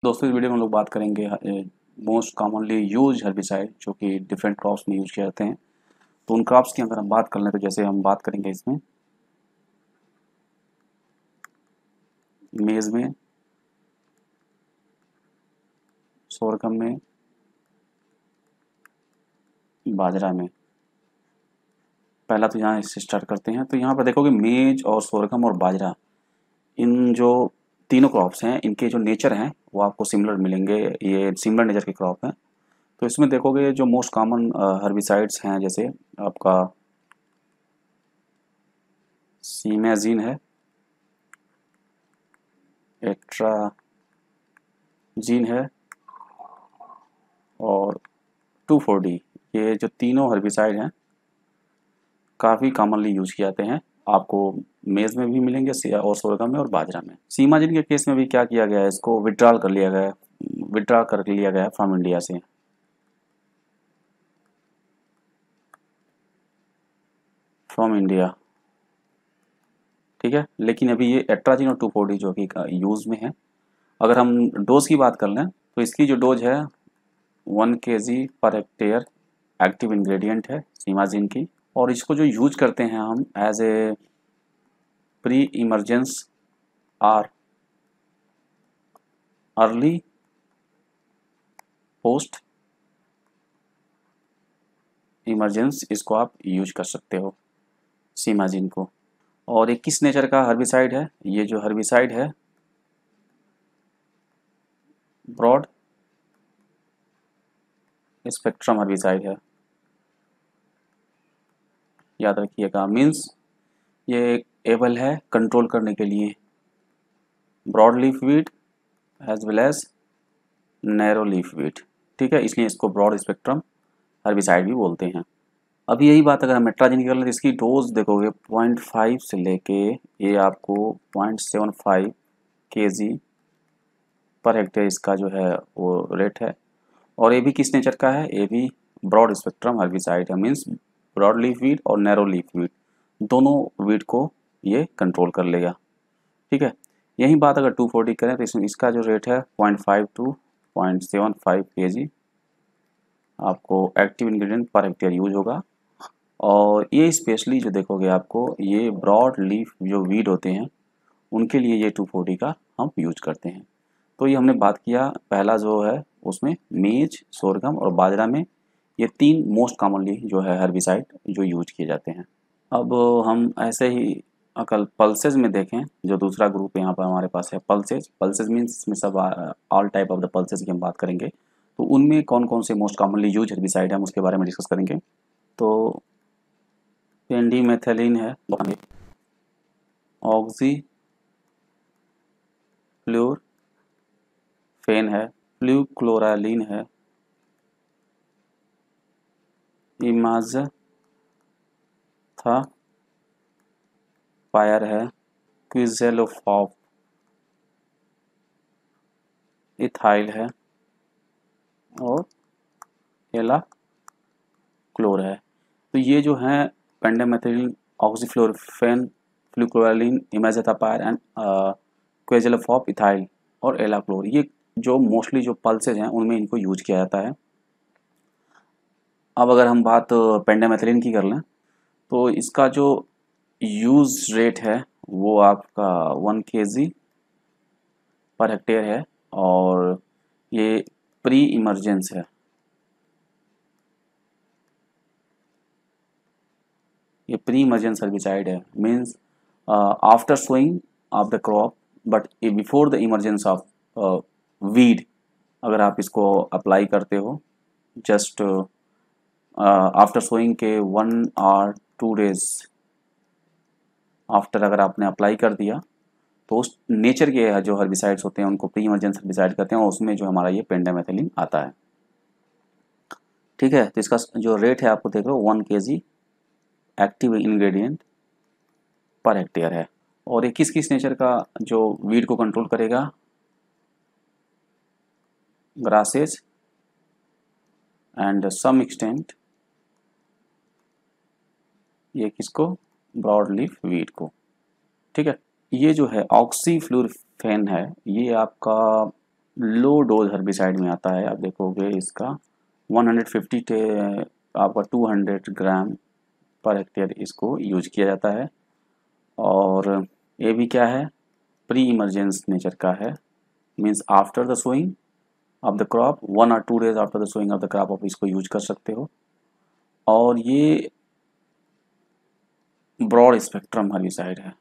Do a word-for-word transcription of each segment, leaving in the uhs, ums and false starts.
दोस्तों इस वीडियो में हम लोग बात करेंगे मोस्ट कॉमनली यूज हर्बिसाइड जो कि डिफरेंट क्रॉप्स में यूज किए जाते हैं। तो उन क्रॉप्स की अगर हम बात कर लें तो जैसे हम बात करेंगे इसमें मेज़ में, सोरगम में, बाजरा में। पहला तो यहाँ से स्टार्ट करते हैं। तो यहाँ पर देखोगे मेज और सोरगम और बाजरा, इन जो तीनों क्रॉप्स हैं इनके जो नेचर हैं वो आपको सिमिलर मिलेंगे। ये सिमिलर नेचर के क्रॉप हैं। तो इसमें देखोगे जो मोस्ट कॉमन हर्बिसाइड्स हैं जैसे आपका सीमेजीन है, एट्राजीन है और टू फोर डी। ये जो तीनों हर्बिसाइड हैं काफ़ी कॉमनली यूज किए जाते हैं। आपको मेज़ में भी मिलेंगे और सोरगम में और बाजरा में। सीमाजीन के केस में भी क्या किया गया है, इसको विड्रॉल कर लिया गया है विड्रॉ कर लिया गया है फ्रॉम इंडिया से, फ्रॉम इंडिया। ठीक है, लेकिन अभी ये एट्राजीन और टू फोर डी जो कि यूज़ में है। अगर हम डोज की बात कर लें तो इसकी जो डोज है वन के जी पर हेक्टेयर एक्टिव इंग्रेडिएंट है सीमाजीन की। और इसको जो यूज करते हैं हम as a pre emergence or early post emergence, इसको आप यूज कर सकते हो सीमाजीन को। और ये किस नेचर का हर्बिसाइड है? ये जो हर्बिसाइड है ब्रॉड स्पेक्ट्रम हर्बिसाइड है, याद रखिएगा। मीन्स ये एबल है कंट्रोल करने के लिए broad leaf weed as well as narrow leaf weed. ठीक है, इसलिए इसको ब्रॉड स्पेक्ट्रम हर्बिसाइड भी बोलते हैं। अभी यही बात अगर हम एट्राजीन की कर लें तो इसकी डोज देखोगे पॉइंट फाइव से लेके ये आपको पॉइंट सेवन फाइव के जी पर हेक्टेयर इसका जो है वो रेट है। और ये भी किस नेचर का है? ये भी ब्रॉड स्पेक्ट्रम हर्बिसाइड है। मीन्स ब्रॉड लीफ वीड और नैरो लीफ वीड दोनों वीड को ये कंट्रोल कर लेगा। ठीक है, यही बात अगर टू फोर डी करें तो इसमें इसका जो रेट है point five to point seven five K G आपको active ingredient per hectare use होगा। और ये स्पेशली जो देखोगे आपको ये ब्रॉड लीफ जो वीड होते हैं उनके लिए ये टू फोर डी का हम यूज करते हैं। तो ये हमने बात किया पहला जो है उसमें मेज, सोरगम और बाजरा में ये तीन मोस्ट कॉमनली जो है हर्बिसाइड जो यूज किए जाते हैं। अब हम ऐसे ही अकल पल्सेज में देखें, जो दूसरा ग्रुप यहाँ पर हमारे पास है पल्सेज। पल्सेज मीन्स इसमें सब all type of the pulses की हम बात करेंगे। तो उनमें कौन कौन से मोस्ट कॉमनली यूज हर्बिसाइड है हम उसके बारे में डिस्कस करेंगे। तो पेंडीमेथिलीन है, ऑक्सी फ्लोर फेन है, फ्लूक्लोरालीन है, इमाज़ था फायर है, क्विज़ेलोफॉप इथाइल है और एला क्लोर है। तो ये जो है पेंडामेथिलीन, ऑक्सीफ्लोरोफेन, फ्लूक्लोरालीन, इमाज़ेथापायर एंड क्विज़ेलोफॉप इथाइल और एला क्लोर, ये जो मोस्टली जो पल्सेज हैं उनमें इनको यूज किया जाता है। अब अगर हम बात पेंडामेथिलीन की कर लें तो इसका जो यूज रेट है वो आपका वन के जी पर हेक्टेयर है और ये प्री इमरजेंस है। ये प्री इमरजेंस हर्बिसाइड है। Means after sowing of the crop but before the emergence of weed अगर आप इसको अप्लाई करते हो जस्ट आफ्टर सोइंग के वन और टू डेज आफ्टर अगर आपने अप्लाई कर दिया तो उस नेचर के जो हर्बिसाइड्स होते हैं उनको प्री इमरजेंस हर्बिसाइड कहते हैं और उसमें जो हमारा ये पेंडामेथिलीन आता है। ठीक है, तो इसका जो रेट है आपको देख लो one K G active ingredient per hectare है। और ये किस किस नेचर का जो वीड को कंट्रोल करेगा? ग्रासेज एंड सम एक्सटेंट ये किसको? ब्रॉड लीफ वीड को। ठीक है, ये जो है ऑक्सीफ्लोरोफेन है ये आपका लो डोज हर्बिसाइड में आता है। आप देखोगे इसका वन हंड्रेड फिफ्टी टे आपका to hundred gram per hectare इसको यूज किया जाता है। और ये भी क्या है, प्री इमरजेंस नेचर का है, means after the sowing of the crop, one और two days after the sowing of the crop आप इसको यूज कर सकते हो। और ये ब्रॉड स्पेक्ट्रम हर्बिसाइड है।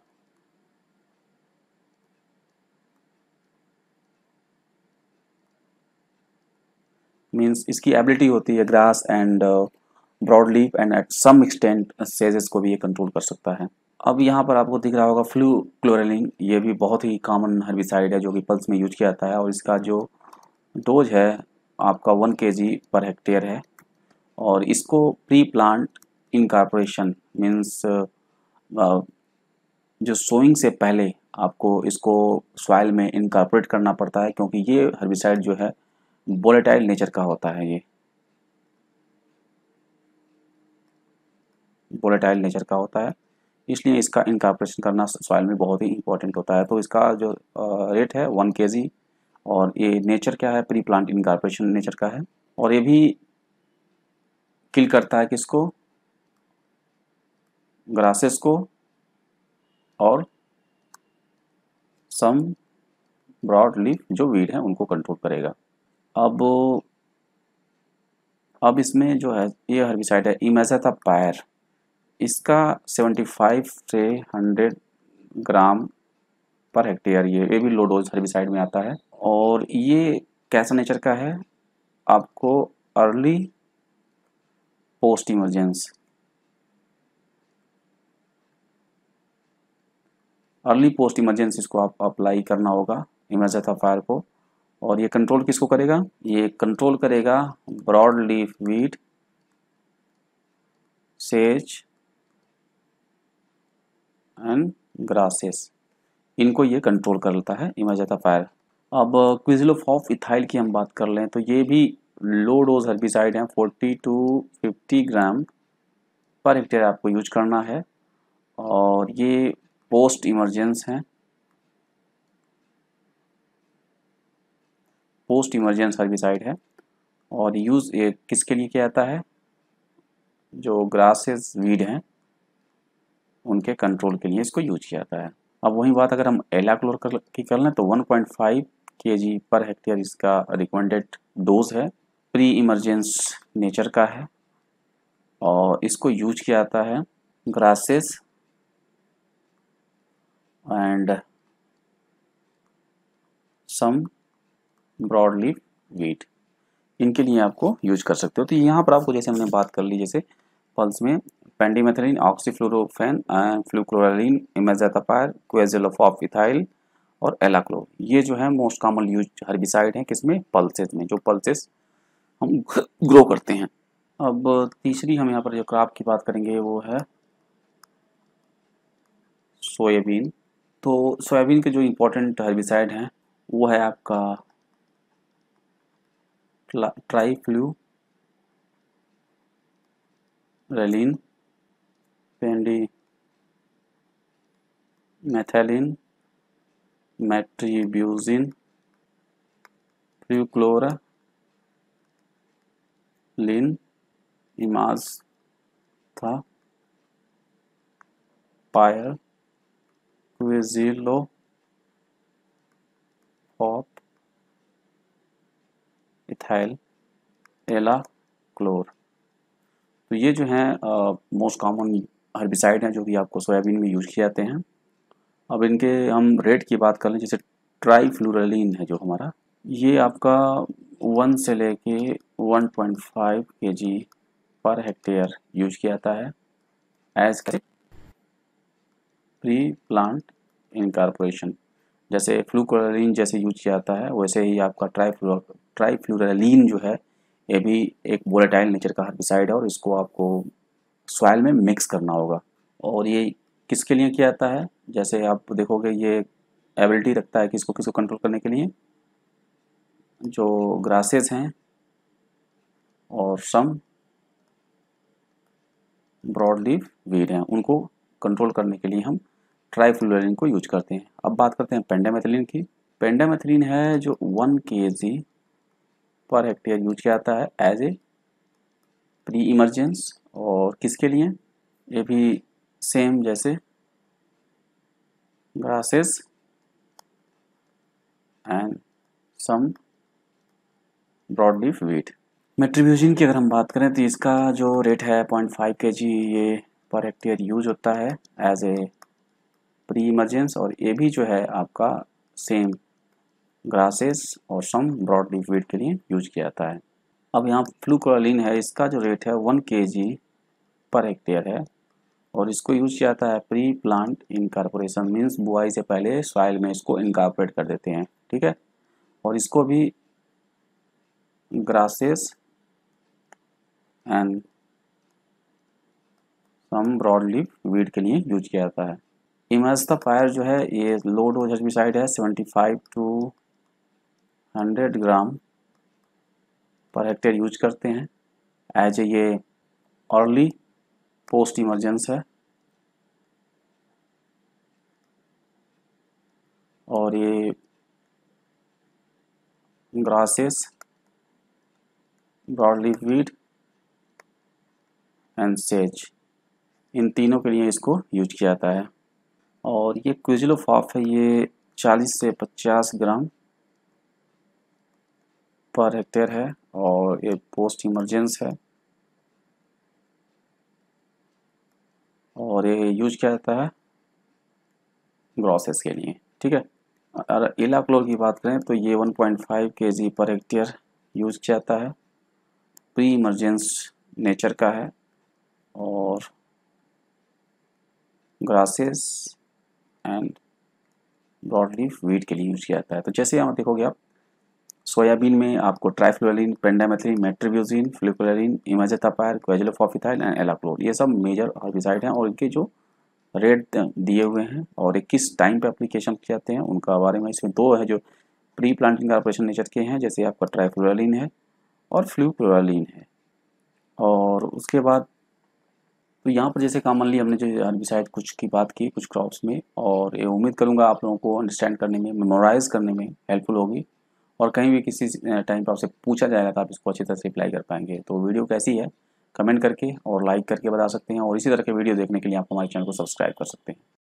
मीन्स इसकी एबिलिटी होती है grass and broad leaf and at some extent सेजेस को भी ये कंट्रोल कर सकता है। अब यहाँ पर आपको दिख रहा होगा फ्लू क्लोरेलिन, ये भी बहुत ही कॉमन हर्बिसाइड है जो कि पल्स में यूज किया जाता है। और इसका जो डोज है आपका वन के जी पर हेक्टेयर है। और इसको प्री प्लांट इनकॉर्पोरेशन मीन्स जो सोइंग से पहले आपको इसको सॉइल में इनकॉर्पोरेट करना पड़ता है, क्योंकि ये हर्बिसाइड जो है वोलेटाइल नेचर का होता है। ये वोलेटाइल नेचर का होता है, इसलिए इसका इनकॉर्पोरेशन करना सॉइल में बहुत ही इंपॉर्टेंट होता है। तो इसका जो रेट है वन के जी, और ये नेचर क्या है, प्री प्लांट इनकॉर्पोरेशन नेचर का है। और ये भी किल करता है किसको, ग्रासेस को और सम ब्रॉड लीफ जो वीड है उनको कंट्रोल करेगा। अब अब इसमें जो है ये हर्बिसाइड है इमेज़ाथापायर, इसका सेवेंटी फाइव से हंड्रेड ग्राम पर हेक्टेयर, ये ये भी लो डोज हर्बिसाइड में आता है। और ये कैसा नेचर का है, आपको early post emergence early post emergency इसको आप अप्लाई करना होगा इमेज़ाथापायर को। और ये कंट्रोल किसको करेगा, ये कंट्रोल करेगा ब्रॉड लीफ वीड, सेज एंड ग्रासेस, इनको ये कंट्रोल कर लेता है इमेज़ाथापायर। अब क्विज़लोफॉफ इथाइल की हम बात कर लें तो ये भी लो डोज हर्बिसाइड हैं, forty to fifty gram per hectare आपको यूज करना है। और ये पोस्ट इमरजेंस हैं, पोस्ट इमरजेंस हर्बिसाइड है। और यूज़ ये किसके लिए किया जाता है, जो ग्रासेस वीड हैं उनके कंट्रोल के लिए इसको यूज किया जाता है। अब वही बात अगर हम एलाक्लोर कर, की कर लें तो वन पॉइंट फाइव के जी पर हेक्टेयर इसका रिकमेंडेड डोज है, प्री इमरजेंस नेचर का है। और इसको यूज किया जाता है grasses and some broad leaf weed, इनके लिए आपको यूज कर सकते हो। तो यहाँ पर आपको जैसे हमने बात कर ली, जैसे पल्स में pendimethalin, oxyfluorfen, fluchloralin, imazethapyr, quizalofop ethyl और एलाक्लोर, ये जो है मोस्ट कॉमन यूज हर्बिसाइड हैं किसमें, पल्सेस में, जो पल्सेस हम ग्रो करते हैं। अब तीसरी हम यहाँ पर जो क्रॉप की बात करेंगे वो है सोयाबीन। तो सोयाबीन के जो इम्पोर्टेंट हर्बिसाइड हैं वो है आपका trifluralin, pendimethalin, metribuzin, fluchloralin, imazethapyr, quizalofop ethyl, alachlor. तो ये जो हैं मोस्ट कॉमन हर्बिसाइड हैं जो कि आपको सोयाबीन में यूज किए जाते हैं। अब इनके हम रेट की बात कर लें, जैसे ट्राइफ्लूरेलिन है जो हमारा, ये आपका वन से लेके वन पॉइंट फाइव के जी पर हेक्टेयर यूज किया जाता है एज प्री प्लांट इनकॉर्पोरेशन। जैसे फ्लूक्लोरालिन जैसे यूज किया जाता है वैसे ही आपका ट्राइफ्लू ट्राइफ्लूरेलिन जो है ये भी एक वोलेटाइल नेचर का हर्बिसाइड है, और इसको आपको सॉइल में मिक्स करना होगा। और ये किसके लिए किया जाता है, जैसे आप देखोगे ये एबिलिटी रखता है कि इसको किसको कंट्रोल करने के लिए, जो ग्रासेस हैं और सम ब्रॉड लीफ वीड हैं उनको कंट्रोल करने के लिए हम ट्राइफ्लूरेलिन को यूज करते हैं। अब बात करते हैं पेंडिमेथिलिन की। पेंडामेथ्लिन है जो वन के जी पर हेक्टेयर यूज किया जाता है एज ए प्री इमरजेंस। और किसके लिए? ये भी सेम जैसे grasses and some broadleaf weed. Metribuzin की अगर हम बात करें तो इसका जो रेट है पॉइंट फाइव के जी ये पर हेक्टेयर यूज होता है एज ए प्री इमरजेंस। और ये भी जो है आपका सेम ग्रासेस और सम ब्रॉडलीफ वीट के लिए यूज किया जाता है। अब यहाँ फ्लूक्लोरालिन है, इसका जो रेट है वन के जी पर हेक्टेयर है और इसको यूज किया जाता है प्री प्लांट इनकॉर्पोरेशन, मीन्स बुआई से पहले सॉइल में इसको इनकॉर्पोरेट कर देते हैं, ठीक है। और इसको भी grasses and some broadleaf weed के लिए यूज किया जाता है। इमाज़िथाफायर जो है ये लो डोज हेर्बिसाइड है, seventy five to hundred gram per hectare use करते हैं एज ए ये अर्ली पोस्ट इमरजेंस है। और ये ग्रासेस, ब्रॉडलीफ वीड एंड सेज, इन तीनों के लिए इसको यूज किया जाता है। और ये क्विजिलोफॉफ है, ये चालीस से पचास ग्राम पर हेक्टेयर है और ये पोस्ट इमरजेंस है और ये यूज किया जाता है ग्रॉसेस के लिए, ठीक है। अगर इलाक्लोर की बात करें तो ये one point five KG per hectare use किया जाता है, प्री इमरजेंस नेचर का है और ग्रासेस एंड ब्रॉडलीफ वीट के लिए यूज किया जाता है। तो जैसे यहाँ देखोगे आप सोयाबीन में आपको trifluralin, pendimethalin, metribuzin, fluchloralin, imazethapyr, quizalofop ethyl and alachlor, ये सब मेजर हर्बिसाइड हैं और इनके जो रेट दिए हुए हैं और किस टाइम पे एप्लीकेशन किए जाते हैं उनका बारे में। इसमें दो है जो प्री प्लांटिंग कॉर्पोरेशन नेचर के हैं, जैसे आपका ट्राइफ्लोरालिन है और फ्लूक्लोरालिन है। और उसके बाद तो यहाँ पर जैसे कॉमनली हमने जो हर्बिसाइड कुछ की बात की कुछ क्रॉप्स में, और ये उम्मीद करूँगा आप लोगों को अंडरस्टैंड करने में, मेमोराइज़ करने में हेल्पफुल होगी और कहीं भी किसी टाइम पर आपसे पूछा जाएगा तो आप इसको अच्छी तरह से अप्लाई कर पाएंगे। तो वीडियो कैसी है कमेंट करके और लाइक करके बता सकते हैं और इसी तरह के वीडियो देखने के लिए आप हमारे चैनल को सब्सक्राइब कर सकते हैं।